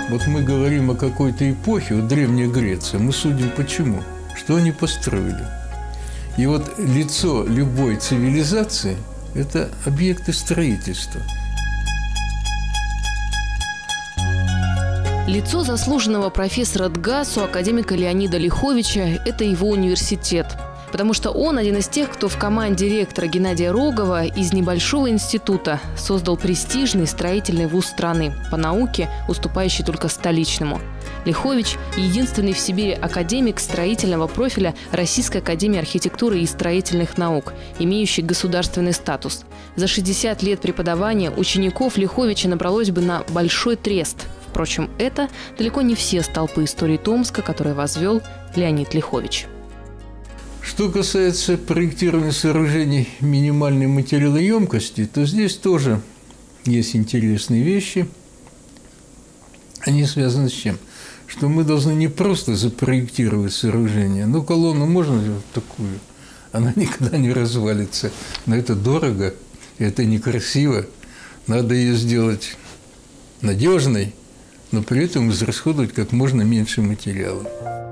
Вот мы говорим о какой-то эпохе, вот Древняя Греция, мы судим почему? Что они построили? И вот лицо любой цивилизации – это объекты строительства. Лицо заслуженного профессора ДГАСу, академика Леонида Лиховича – это его университет. Потому что он один из тех, кто в команде ректора Геннадия Рогова из небольшого института создал престижный строительный вуз страны, по науке уступающий только столичному. Лихович – единственный в Сибири академик строительного профиля Российской академии архитектуры и строительных наук, имеющий государственный статус. За 60 лет преподавания учеников Лиховича набралось бы на большой трест. Впрочем, это далеко не все столпы истории Томска, которые возвел Леонид Лихович. Что касается проектирования сооружений минимальной материалоемкости, то здесь тоже есть интересные вещи. Они связаны с чем? Что мы должны не просто запроектировать сооружение. Ну, колонну можно сделать такую, она никогда не развалится. Но это дорого, это некрасиво. Надо ее сделать надежной, но при этом израсходовать как можно меньше материалов.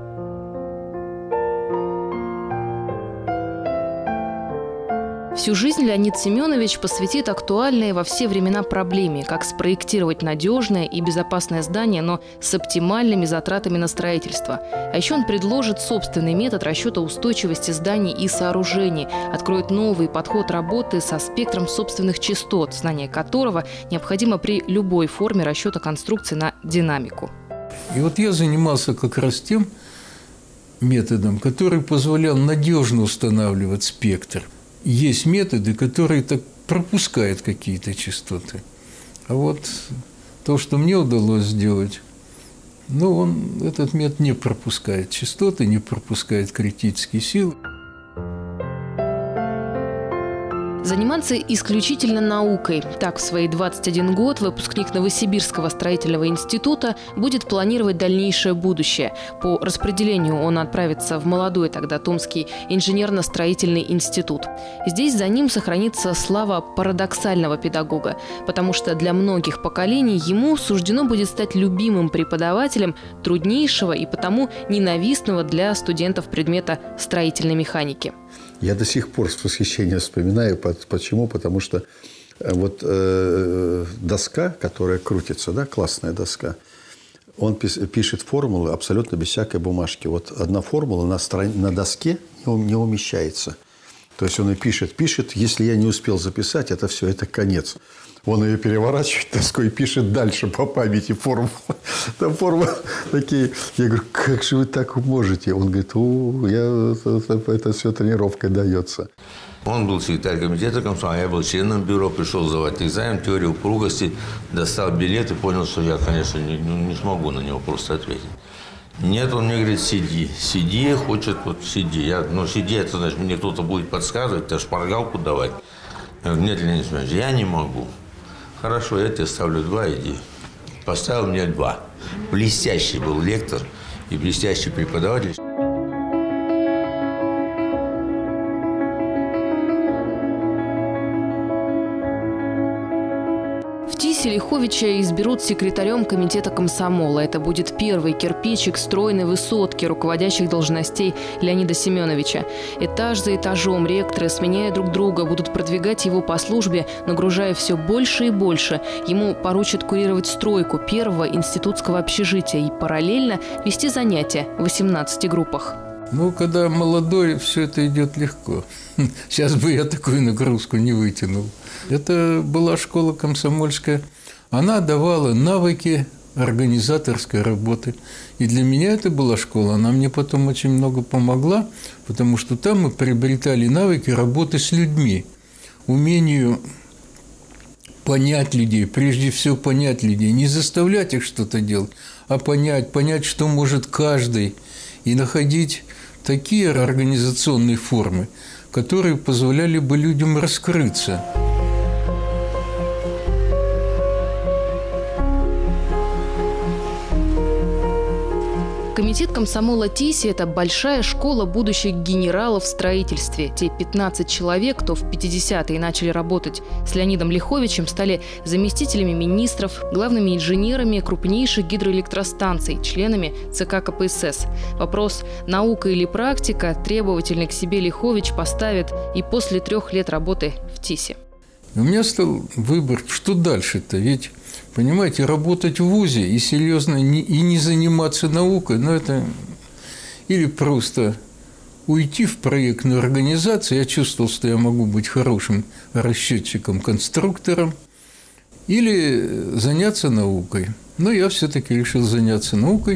Всю жизнь Леонид Семенович посвятит актуальной во все времена проблеме, как спроектировать надежное и безопасное здание, но с оптимальными затратами на строительство. А еще он предложит собственный метод расчета устойчивости зданий и сооружений, откроет новый подход работы со спектром собственных частот, знание которого необходимо при любой форме расчета конструкции на динамику. И вот я занимался как раз тем методом, который позволял надежно устанавливать спектр. Есть методы, которые так пропускают какие-то частоты. А вот то, что мне удалось сделать, ну, этот метод не пропускает частоты, не пропускает критические силы. Заниматься исключительно наукой. Так, в свои 21 год выпускник Новосибирского строительного института будет планировать дальнейшее будущее. По распределению он отправится в молодой тогда Томский инженерно-строительный институт. Здесь за ним сохранится слава парадоксального педагога, потому что для многих поколений ему суждено будет стать любимым преподавателем труднейшего и потому ненавистного для студентов предмета строительной механики. Я до сих пор с восхищением вспоминаю. Почему? Потому что вот доска, которая крутится, да, классная доска, он пишет формулы абсолютно без всякой бумажки. Вот одна формула на доске не умещается. То есть он и пишет. Если я не успел записать, это все, это конец. Он ее переворачивает доской и пишет дальше по памяти формулы. Там формулы такие. Я говорю, как же вы так можете? Он говорит, это все тренировкой дается. Он был секретарь комитета комсомола, я был членом бюро, пришел сдавать экзамен, теорию упругости, достал билет и понял, что я, конечно, не смогу на него просто ответить. Нет, он мне говорит, сиди, хочет, вот сиди. Сиди, это значит, мне кто-то будет подсказывать, тебе шпаргалку давать. Я говорю, нет, Леонид Семенович, я не могу. Хорошо, я тебе ставлю 2, иди. Поставил мне 2. Блестящий был лектор и блестящий преподаватель. Лиховича изберут секретарем комитета комсомола. Это будет первый кирпичик стройной высотки руководящих должностей Леонида Семеновича. Этаж за этажом ректоры, сменяя друг друга, будут продвигать его по службе, нагружая все больше и больше. Ему поручат курировать стройку первого институтского общежития и параллельно вести занятия в 18 группах. Ну, когда молодой, все это идет легко. Сейчас бы я такую нагрузку не вытянул. Это была школа комсомольская. Она давала навыки организаторской работы. И для меня это была школа. Она мне потом очень много помогла, потому что там мы приобретали навыки работы с людьми. Умению понять людей, прежде всего понять людей. Не заставлять их что-то делать, а понять, что может каждый. И находить такие организационные формы, которые позволяли бы людям раскрыться. Оргкомитет комсомола ТИСи – это большая школа будущих генералов в строительстве. Те 15 человек, кто в 50-е начали работать с Леонидом Лиховичем, стали заместителями министров, главными инженерами крупнейших гидроэлектростанций, членами ЦК КПСС. Вопрос «наука или практика» требовательный к себе Лихович поставит и после 3 лет работы в ТИСе. У меня стал выбор, что дальше-то, ведь, понимаете, работать в вузе и серьезно не заниматься наукой, но это или просто уйти в проектную организацию, я чувствовал, что я могу быть хорошим расчетчиком, конструктором, или заняться наукой. Но я все-таки решил заняться наукой.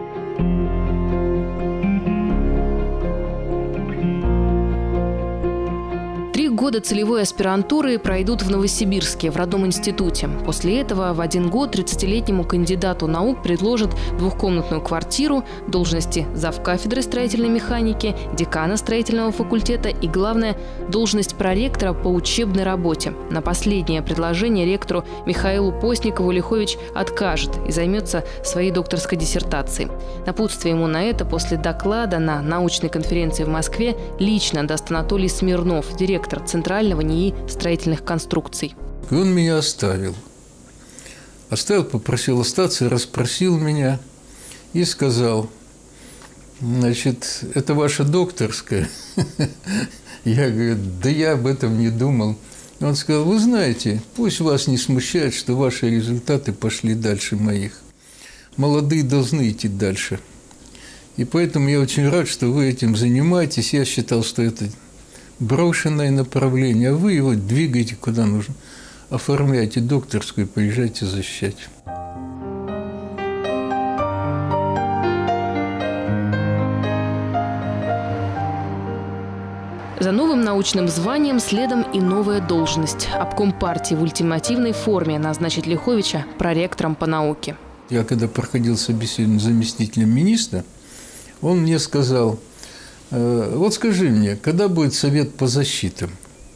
3 года целевой аспирантуры пройдут в Новосибирске, в родном институте. После этого в 1 год 30-летнему кандидату наук предложат 2-комнатную квартиру, должности завкафедры строительной механики, декана строительного факультета и, главное, должность проректора по учебной работе. На последнее предложение ректору Михаилу Постникову Лихович откажет и займется своей докторской диссертацией. Напутствие ему на это после доклада на научной конференции в Москве лично даст Анатолий Смирнов, директор Центрального НИИ строительных конструкций. И он меня оставил. Попросил остаться, расспросил меня и сказал: значит, это ваша докторская? Я говорю: да я об этом не думал. Он сказал: вы знаете, пусть вас не смущает, что ваши результаты пошли дальше моих. Молодые должны идти дальше. И поэтому я очень рад, что вы этим занимаетесь. Я считал, что это брошенное направление, а вы его двигаете куда нужно. Оформляйте докторскую, приезжайте защищать. За новым научным званием следом и новая должность. Обком партии в ультимативной форме назначит Лиховича проректором по науке. Я когда проходил собеседование с заместителем министра, он мне сказал: вот скажи мне, когда будет совет по защитам?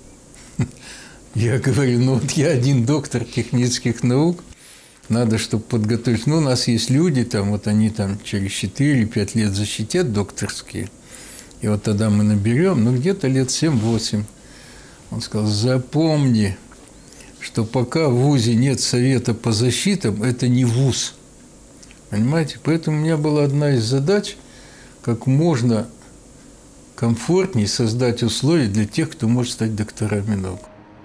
Я говорю: ну вот я один доктор технических наук, надо, чтобы подготовить. Ну, у нас есть люди, там, вот они там через 4-5 лет защитят докторские, и вот тогда мы наберем, ну, где-то лет 7-8. Он сказал: запомни, что пока в вузе нет совета по защитам, это не вуз. Понимаете? Поэтому у меня была одна из задач, как можно комфортнее создать условия для тех, кто может стать докторами наук.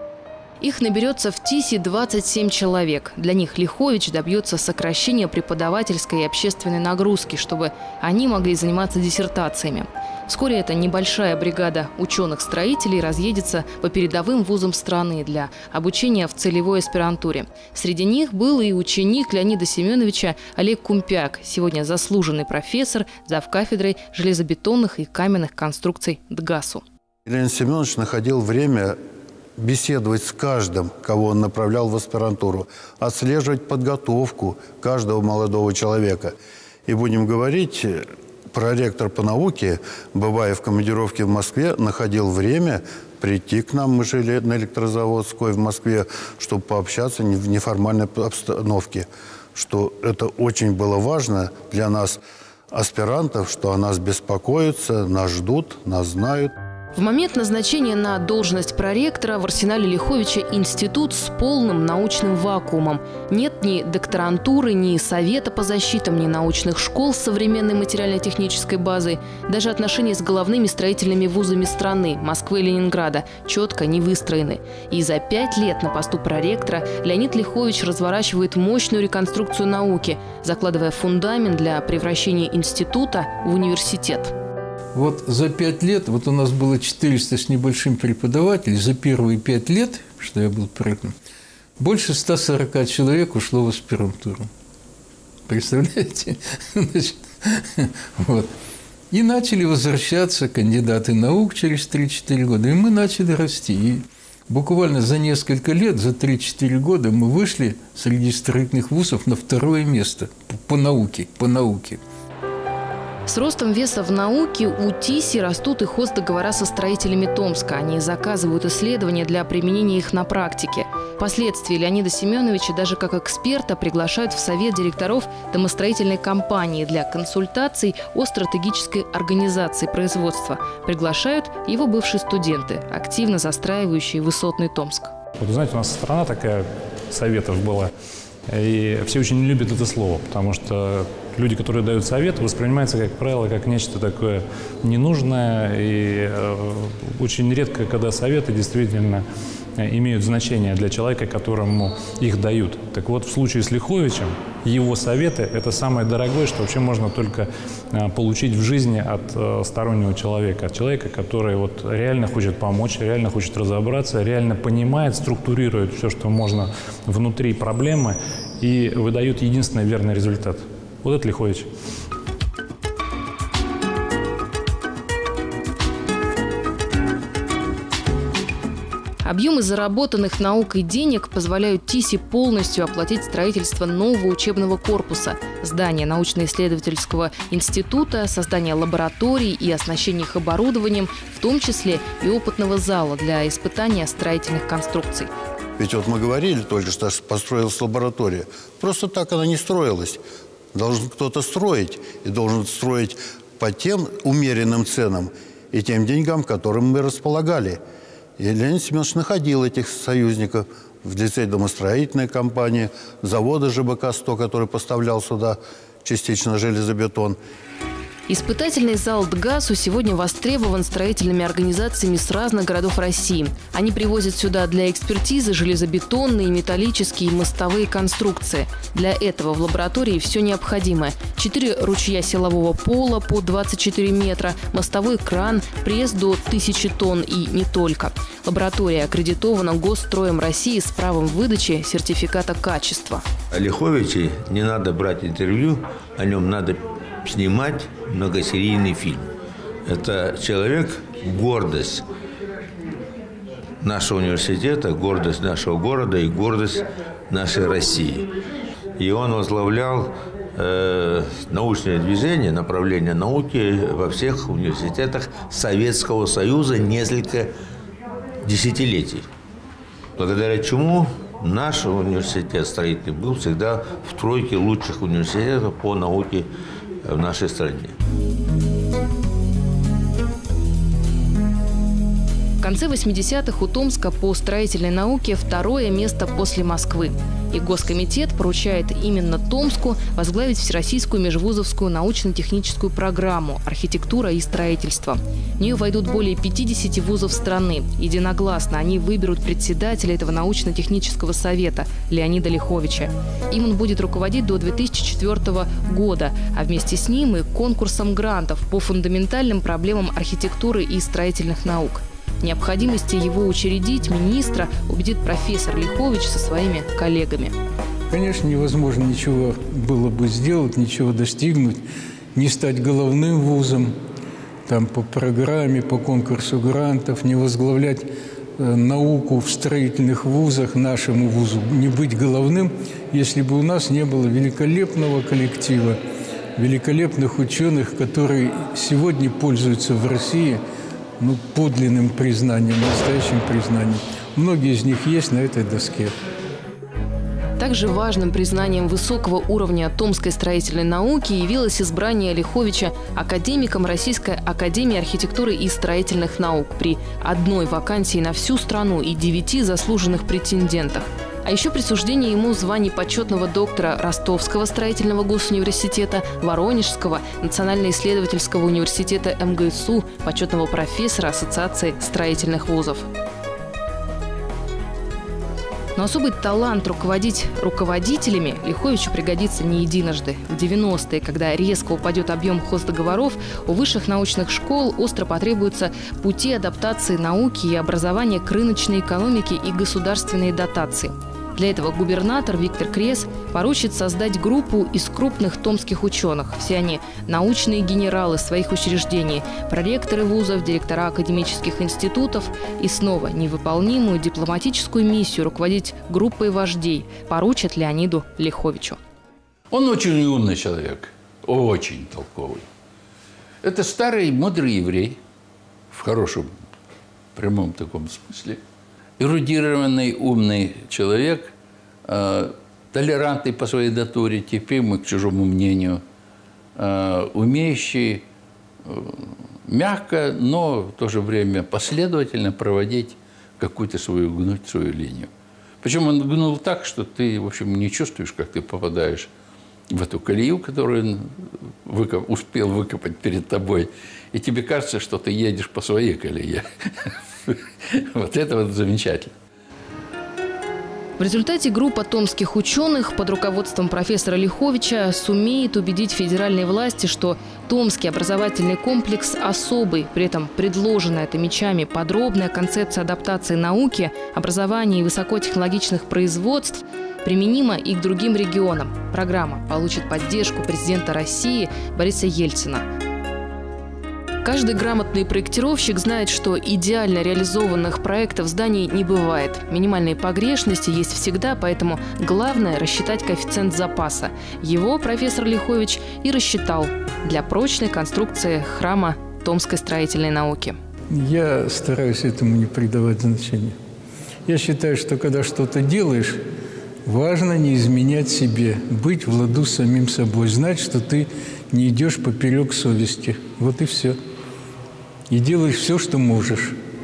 Их наберется в ТИСе 27 человек. Для них Лихович добьется сокращения преподавательской и общественной нагрузки, чтобы они могли заниматься диссертациями. Вскоре эта небольшая бригада ученых-строителей разъедется по передовым вузам страны для обучения в целевой аспирантуре. Среди них был и ученик Леонида Семеновича Олег Кумпяк, сегодня заслуженный профессор, завкафедрой железобетонных и каменных конструкций ДГАСу. Леонид Семенович находил время беседовать с каждым, кого он направлял в аспирантуру, отслеживать подготовку каждого молодого человека. И будем говорить, проректор по науке, бывая в командировке в Москве, находил время прийти к нам, мы жили на Электрозаводской в Москве, чтобы пообщаться в неформальной обстановке. Что это очень было важно для нас, аспирантов, что о нас беспокоятся, нас ждут, нас знают. В момент назначения на должность проректора в арсенале Лиховича институт с полным научным вакуумом. Нет ни докторантуры, ни совета по защитам, ни научных школ с современной материально-технической базой. Даже отношения с головными строительными вузами страны, Москвы и Ленинграда, четко не выстроены. И за 5 лет на посту проректора Леонид Лихович разворачивает мощную реконструкцию науки, закладывая фундамент для превращения института в университет. Вот за 5 лет, вот у нас было 400 с небольшим преподавателей, за первые 5 лет, что я был проректором, больше 140 человек ушло в аспирантуру. Представляете? Значит, вот. И начали возвращаться кандидаты наук через 3-4 года, и мы начали расти. И буквально за несколько лет, за 3-4 года мы вышли среди строительных вузов на 2-е место по науке. С ростом веса в науке у ТИСи растут и хоздоговора со строителями Томска. Они заказывают исследования для применения их на практике. Впоследствии Леонида Семеновича даже как эксперта приглашают в совет директоров домостроительной компании для консультаций о стратегической организации производства. Приглашают его бывшие студенты, активно застраивающие высотный Томск. Вот, знаете, у нас страна такая советов была. И все очень не любят это слово, потому что люди, которые дают советы, воспринимаются, как правило, как нечто такое ненужное. И очень редко, когда советы действительно имеют значение для человека, которому их дают. Так вот, в случае с Лиховичем, его советы – это самое дорогое, что вообще можно только получить в жизни от стороннего человека. От человека, который вот реально хочет помочь, реально хочет разобраться, реально понимает, структурирует все, что можно внутри проблемы и выдает единственный верный результат. Вот это Лихович. Объемы заработанных наукой денег позволяют ТИСи полностью оплатить строительство нового учебного корпуса, здания научно-исследовательского института, создание лабораторий и оснащение их оборудованием, в том числе и опытного зала для испытания строительных конструкций. Ведь вот мы говорили только что, построилась лаборатория. Просто так она не строилась. Должен кто-то строить, и должен строить по тем умеренным ценам и тем деньгам, которым мы располагали. И Леонид Семенович находил этих союзников в лице домостроительной компании, завода ЖБК-100, который поставлял сюда частично железобетон. Испытательный зал ДГАСу сегодня востребован строительными организациями с разных городов России. Они привозят сюда для экспертизы железобетонные, металлические и мостовые конструкции. Для этого в лаборатории все необходимое. 4 ручья силового пола по 24 метра, мостовой кран, пресс до 1000 тонн и не только. Лаборатория аккредитована Госстроем России с правом выдачи сертификата качества. О Лиховиче не надо брать интервью, о нем надо снимать многосерийный фильм. Это человек, гордость нашего университета, гордость нашего города и гордость нашей России. И он возглавлял научное движение, направление науки во всех университетах Советского Союза несколько десятилетий. Благодаря чему наш университет строительный был всегда в тройке лучших университетов по науке в нашей стране. В конце 80-х у Томска по строительной науке второе место после Москвы. И Госкомитет поручает именно Томску возглавить Всероссийскую межвузовскую научно-техническую программу «Архитектура и строительство». В нее войдут более 50 вузов страны. Единогласно они выберут председателя этого научно-технического совета Леонида Лиховича. Им он будет руководить до 2004 года, а вместе с ним и конкурсом грантов по фундаментальным проблемам архитектуры и строительных наук. В необходимости его учредить министра убедит профессор Лихович со своими коллегами. Конечно, невозможно ничего было бы сделать, ничего достигнуть, не стать головным вузом, там, по программе, по конкурсу грантов, не возглавлять науку в строительных вузах, нашему вузу, не быть головным, если бы у нас не было великолепного коллектива, великолепных ученых, которые сегодня пользуются в России подлинным признанием, настоящим признанием. Многие из них есть на этой доске. Также важным признанием высокого уровня томской строительной науки явилось избрание Лиховича академиком Российской академии архитектуры и строительных наук при одной вакансии на всю страну и 9 заслуженных претендентах. А еще присуждение ему званий почетного доктора Ростовского строительного госуниверситета, Воронежского национально-исследовательского университета МГСУ, почетного профессора Ассоциации строительных вузов. Но особый талант руководить руководителями Лиховичу пригодится не единожды. В 90-е, когда резко упадет объем хоздоговоров, у высших научных школ остро потребуются пути адаптации науки и образования к рыночной экономике и государственной дотации. Для этого губернатор Виктор Крес поручит создать группу из крупных томских ученых. Все они – научные генералы своих учреждений, проректоры вузов, директора академических институтов. И снова невыполнимую дипломатическую миссию руководить группой вождей поручат Леониду Лиховичу. Он очень умный человек, очень толковый. Это старый мудрый еврей, в хорошем, прямом таком смысле. Эрудированный, умный человек, толерантный по своей натуре, терпимый к чужому мнению, умеющий мягко, но в то же время последовательно проводить какую-то свою, гнуть свою линию. Причем он гнул так, что ты, в общем, не чувствуешь, как ты попадаешь в эту колею, которую он успел выкопать перед тобой, и тебе кажется, что ты едешь по своей колее. Вот это вот замечательно. В результате группа томских ученых под руководством профессора Лиховича сумеет убедить федеральные власти, что Томский образовательный комплекс особый. При этом предложенная томичами подробная концепция адаптации науки, образования и высокотехнологичных производств применима и к другим регионам. Программа получит поддержку президента России Бориса Ельцина. Каждый грамотный проектировщик знает, что идеально реализованных проектов зданий не бывает. Минимальные погрешности есть всегда, поэтому главное – рассчитать коэффициент запаса. Его профессор Лихович и рассчитал для прочной конструкции храма томской строительной науки. Я стараюсь этому не придавать значения. Я считаю, что когда что-то делаешь, важно не изменять себе, быть в ладу с самим собой, знать, что ты не идешь поперек совести. Вот и все. И делаешь все, что можешь.